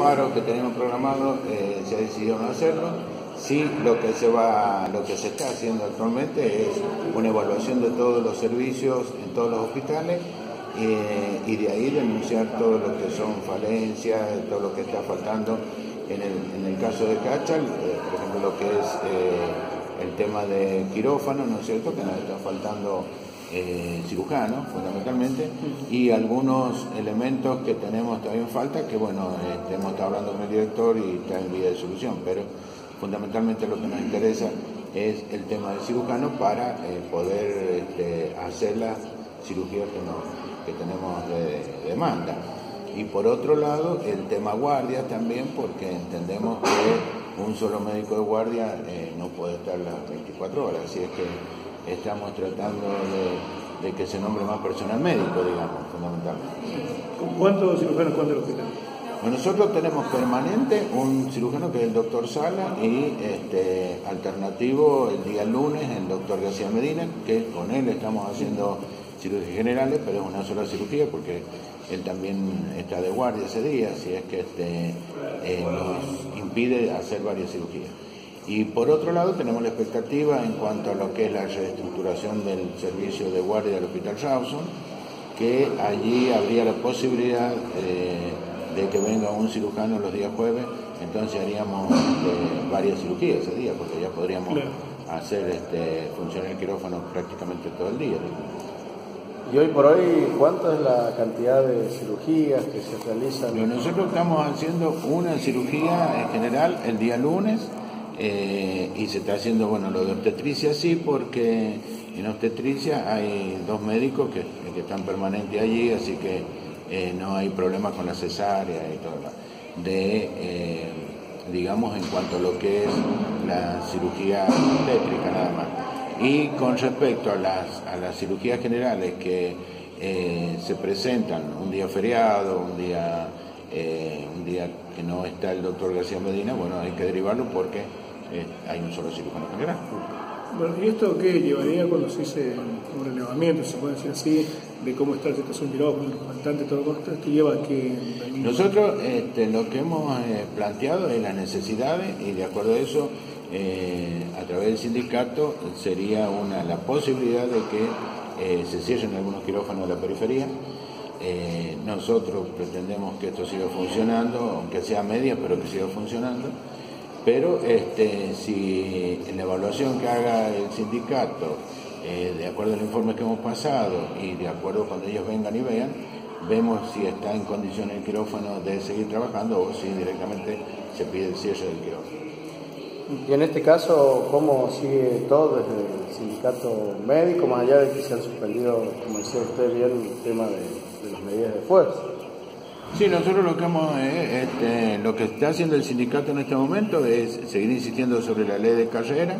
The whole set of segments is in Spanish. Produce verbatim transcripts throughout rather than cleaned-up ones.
paros que teníamos programados eh, se ha decidido no hacerlo. Sí, lo que se va, lo que se está haciendo actualmente es una evaluación de todos los servicios en todos los hospitales eh, y de ahí denunciar todo lo que son falencias, todo lo que está faltando. En el, en el caso de Cachal, eh, por ejemplo, lo que es eh, el tema de quirófano, ¿no es cierto?, que nos está faltando eh, cirujanos, fundamentalmente, y algunos elementos que tenemos todavía en falta, que bueno, eh, hemos estado hablando con el director y está en vía de solución, pero fundamentalmente lo que nos interesa es el tema del cirujano para eh, poder este, hacer la cirugía que, no, que tenemos de, de demanda. Y por otro lado, el tema guardia también, porque entendemos que un solo médico de guardia eh, no puede estar las veinticuatro horas, así es que estamos tratando de, de que se nombre más personal médico, digamos, fundamentalmente. ¿Cuántos cirujanos cuánto el hospital? Bueno, nosotros tenemos permanente un cirujano que es el doctor Sala y este, alternativo el día lunes el doctor García Medina, que con él estamos haciendo cirugías generales, pero es una sola cirugía porque él también está de guardia ese día, así es que este, eh, nos impide hacer varias cirugías. Y por otro lado tenemos la expectativa en cuanto a lo que es la reestructuración del servicio de guardia del Hospital Rawson, que allí habría la posibilidad eh, de que venga un cirujano los días jueves, entonces haríamos eh, varias cirugías ese día, porque ya podríamos claro. hacer este, funcionar el quirófano prácticamente todo el día. Y hoy por hoy, ¿cuánto es la cantidad de cirugías que se realizan? Pero nosotros estamos haciendo una cirugía en general el día lunes eh, y se está haciendo, bueno, lo de obstetricia sí, porque en obstetricia hay dos médicos que, que están permanentes allí, así que eh, no hay problema con la cesárea y todo lo de, eh, digamos, en cuanto a lo que es la cirugía obstétrica nada más. Y con respecto a las, a las cirugías generales que eh, se presentan un día feriado, un día, eh, un día que no está el doctor García Medina, bueno, hay que derivarlo porque eh, hay un solo cirujano general. Bueno, ¿y esto qué llevaría cuando se dice un relevamiento, se puede decir así, de cómo está la situación quirófano, el faltante, todo esto? ¿Esto lleva a que...? Nosotros este, lo que hemos eh, planteado es las necesidades y de acuerdo a eso, Eh, a través del sindicato sería una la posibilidad de que eh, se cierren algunos quirófanos de la periferia. Eh, nosotros pretendemos que esto siga funcionando, aunque sea media, pero que siga funcionando. Pero este, si en la evaluación que haga el sindicato, eh, de acuerdo al informe que hemos pasado y de acuerdo cuando ellos vengan y vean, vemos si está en condiciones el quirófano de seguir trabajando o si directamente se pide el cierre del quirófano. Y en este caso, ¿cómo sigue todo desde el sindicato médico, más allá de que se han suspendido, como decía usted bien, el tema de, de las medidas de fuerza? Sí, nosotros lo que hemos, eh, este, lo que está haciendo el sindicato en este momento es seguir insistiendo sobre la ley de carrera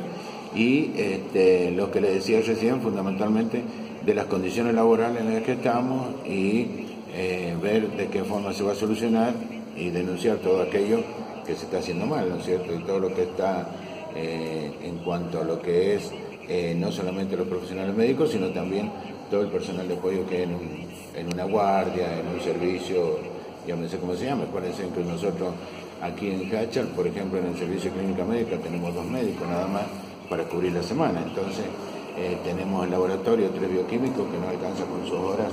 y este, lo que le decía recién, fundamentalmente, de las condiciones laborales en las que estamos y eh, ver de qué forma se va a solucionar y denunciar todo aquello que se está haciendo mal, ¿no es cierto? Y todo lo que está eh, en cuanto a lo que es eh, no solamente los profesionales médicos, sino también todo el personal de apoyo que hay en, un, en una guardia, en un servicio, ya no sé cómo se llama. Acuérdense que nosotros aquí en Cachal, por ejemplo, en el servicio de clínica médica tenemos dos médicos nada más para cubrir la semana. Entonces eh, tenemos el laboratorio, tres bioquímicos que no alcanzan con sus horas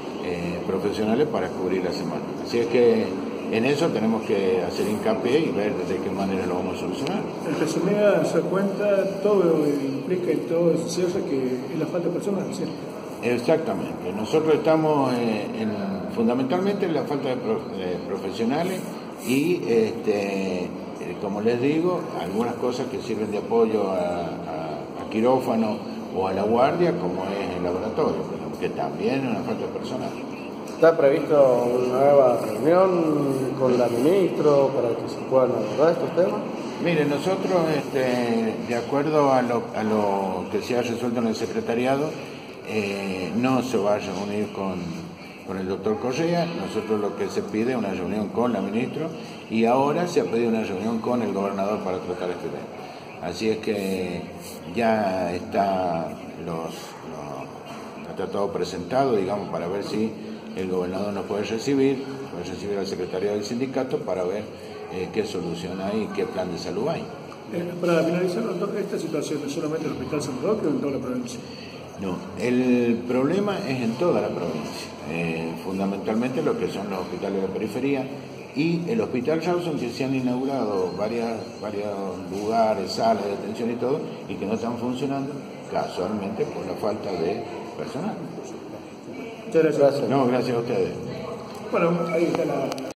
eh, profesionales para cubrir la semana. Así es que en eso tenemos que hacer hincapié y ver de qué manera lo vamos a solucionar. En resumida, se cuenta, todo implica y todo se cierra que es la falta de personas, ¿sí? Exactamente. Nosotros estamos eh, en, fundamentalmente en la falta de, prof, de profesionales y, este, eh, como les digo, algunas cosas que sirven de apoyo a, a, a quirófano o a la guardia, como es el laboratorio, que también es una falta de personal. ¿Está previsto una nueva reunión con la ministra para que se puedan abordar estos temas? Mire, nosotros, este, de acuerdo a lo, a lo que se ha resuelto en el secretariado, eh, no se va a reunir con, con el doctor Correa. Nosotros lo que se pide es una reunión con la ministra y ahora se ha pedido una reunión con el gobernador para tratar este tema. Así es que ya está, los, los, está todo presentado, digamos, para ver si el gobernador nos puede recibir, puede recibir al secretario del sindicato para ver eh, qué solución hay y qué plan de salud hay. Eh, para finalizar, doctor, ¿esta situación es solamente en el Hospital San Roque o en toda la provincia? No, el problema es en toda la provincia, eh, fundamentalmente lo que son los hospitales de la periferia y el Hospital Rawson, que se han inaugurado varias, varios lugares, salas de atención y todo, y que no están funcionando casualmente por la falta de personal. Muchas gracias. No, gracias a ustedes. Bueno, ahí está la...